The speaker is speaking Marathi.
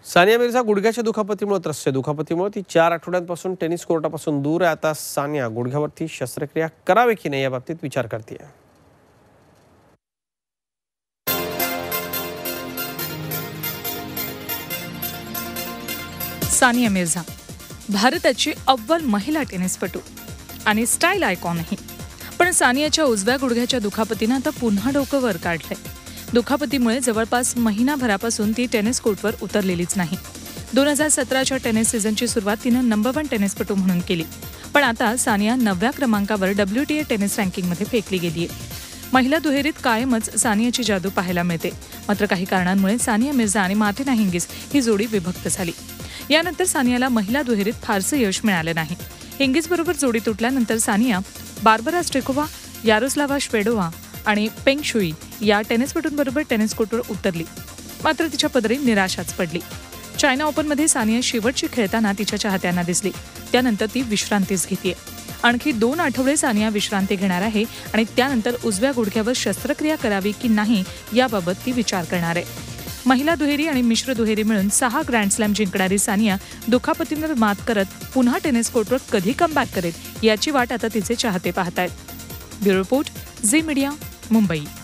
सानिया मिर्झा गुडघ्याच्या दुखापतीमुळे त्रस्त आहे. दुखापतीमुळे ती 4 आठवड्यांपासून टेनिस कोर्टापासून दूर आहे. आता सानिया गुडघ्यावरती शस्त्रक्रिया करावी की नाही याबाबतीत विचार करते. सानिया मिर्झा भारताची अव्वल महिला टेनिसपटू आणि स्टाईल आयकॉनही. पण सानियाच्या उजव्या गुडघ्याच्या दुखापतीनं आता पुन्हा डोकं वर काढलंय. दुखापतीमुळे जवळपास महिनाभरापासून ती टेनिस कोर्टवर उतरलेलीच नाही. 2017च्या टेनिस सीझनची सुरुवात तिनं नंबर 1 टेनिसपटू म्हणून केली. पण आता सानिया 9व्या क्रमांकावर WTA टेनिस रँकिंगमध्ये फेकली गेलीय. महिला दुहेरीत कायमच सानियाची जादू पाहायला मिळते. मात्र काही कारणांमुळे सानिया मिर्झा आणि मार्टिना हिंगिस ही जोडी विभक्त झाली. यानंतर सानियाला महिला दुहेरीत फारसं यश मिळालं नाही. हिंगिसबरोबर जोडी तुटल्यानंतर Sania Barbora Strycova, Yaroslava Shvedova आणि पेंग शुई या टेनिसपटूंबरोबर टेनिस कोर्टवर उतरली. मात्र तिच्या पदरी निराशाच पडली. चायना ओपनमध्ये सानिया शेवटची खेळताना तिच्या चाहत्यांना दिसली. त्यानंतर ती विश्रांतीच घेतेय. आणखी 2 आठवडे सानिया विश्रांती घेणार आहे आणि त्यानंतर उजव्या गुडघ्यावर शस्त्रक्रिया करावी की नाही याबाबत ती विचार करणार आहे. महिला दुहेरी आणि मिश्र दुहेरी मिळून 6 ग्रँड स्लॅम जिंकणारी सानिया दुखापतींवर मात करत पुन्हा टेनिस कोर्टवर कधी कमबॅक करेल याची वाट आता तिचे चाहते पाहतायत. Bureau report, Zee Media, Mumbai.